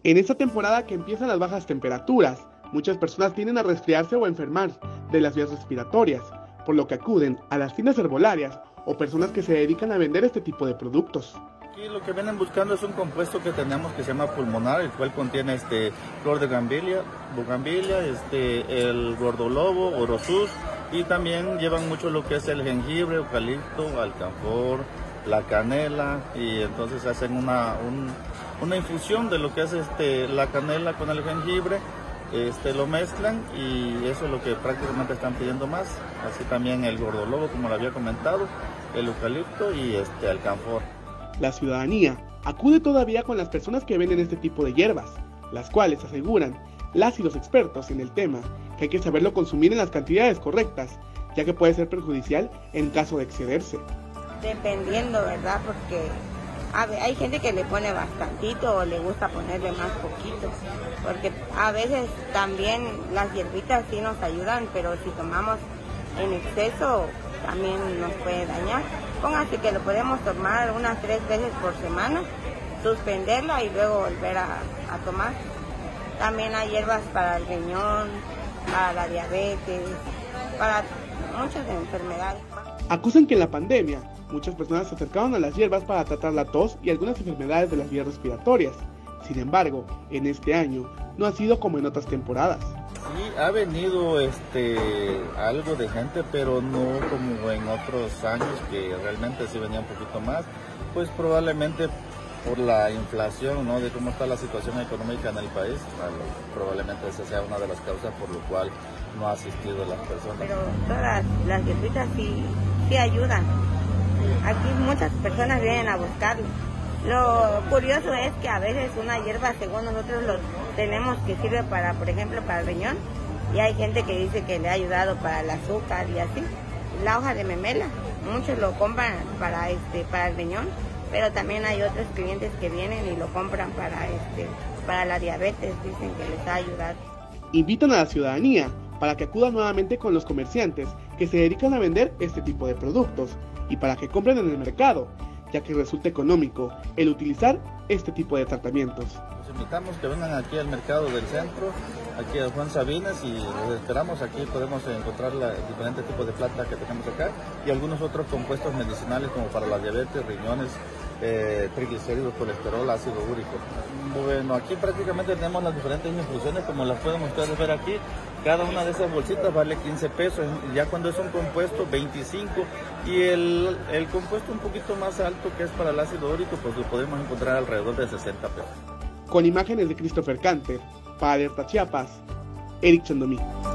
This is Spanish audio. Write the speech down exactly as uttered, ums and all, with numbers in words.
En esta temporada que empiezan las bajas temperaturas, muchas personas tienden a resfriarse o a enfermar de las vías respiratorias, por lo que acuden a las tiendas herbolarias o personas que se dedican a vender este tipo de productos. Aquí lo que vienen buscando es un compuesto que tenemos que se llama pulmonar, el cual contiene este flor de gambilia, bugambilia, este el gordolobo, orosus, y también llevan mucho lo que es el jengibre, eucalipto, alcanfor, la canela, y entonces hacen una, un, una infusión de lo que es este la canela con el jengibre. Este, lo mezclan y eso es lo que prácticamente están pidiendo más. Así también el gordolobo, como lo había comentado, el eucalipto y este alcanfor. La ciudadanía acude todavía con las personas que venden este tipo de hierbas, las cuales aseguran, las y los expertos en el tema, que hay que saberlo consumir en las cantidades correctas, ya que puede ser perjudicial en caso de excederse. Dependiendo, ¿verdad? Porque a ver, hay gente que le pone bastantito o le gusta ponerle más poquito, porque a veces también las hierbitas sí nos ayudan, pero si tomamos en exceso también nos puede dañar. Póngase que lo podemos tomar unas tres veces por semana, suspenderla y luego volver a, a tomar. También hay hierbas para el riñón, para la diabetes, para muchas enfermedades. Acusan que en la pandemia muchas personas se acercaron a las hierbas para tratar la tos y algunas enfermedades de las vías respiratorias. Sin embargo, en este año no ha sido como en otras temporadas. Sí, ha venido este algo de gente, pero no como en otros años que realmente sí venía un poquito más, pues probablemente por la inflación, ¿no? De cómo está la situación económica en el país, probablemente esa sea una de las causas por lo cual no ha asistido a las personas. Pero todas las hierbitas sí, sí ayudan. Aquí muchas personas vienen a buscarlo. Lo curioso es que a veces una hierba, según nosotros lo tenemos, que sirve para, por ejemplo, para el riñón, y hay gente que dice que le ha ayudado para el azúcar y así. La hoja de memela, muchos lo compran para este para el riñón, pero también hay otros clientes que vienen y lo compran para este para la diabetes, dicen que les ha ayudado. Invitan a la ciudadanía para que acudan nuevamente con los comerciantes que se dedican a vender este tipo de productos y para que compren en el mercado, ya que resulta económico el utilizar este tipo de tratamientos. Los invitamos que vengan aquí al mercado del centro, aquí a Juan Sabines, y los esperamos. Aquí podemos encontrar la, diferentes tipos de planta que tenemos acá y algunos otros compuestos medicinales como para la diabetes, riñones, eh, triglicéridos, colesterol, ácido úrico. Bueno, aquí prácticamente tenemos las diferentes infusiones como las pueden ustedes ver aquí. Cada una de esas bolsitas vale quince pesos, ya cuando es un compuesto veinticinco, y el, el compuesto un poquito más alto, que es para el ácido úrico, pues lo podemos encontrar alrededor de sesenta pesos. Con imágenes de Christopher Canter, para Alerta Chiapas, Eric Chandomí.